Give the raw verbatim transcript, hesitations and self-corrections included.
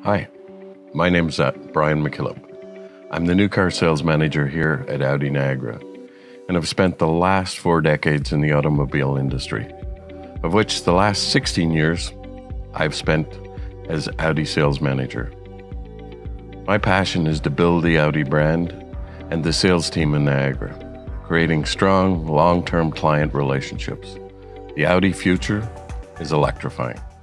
Hi, my name's uh, Brian McKillop. I'm the new car sales manager here at Audi Niagara, and I've spent the last four decades in the automobile industry, of which the last sixteen years I've spent as Audi sales manager. My passion is to build the Audi brand and the sales team in Niagara, creating strong, long-term client relationships. The Audi future is electrifying.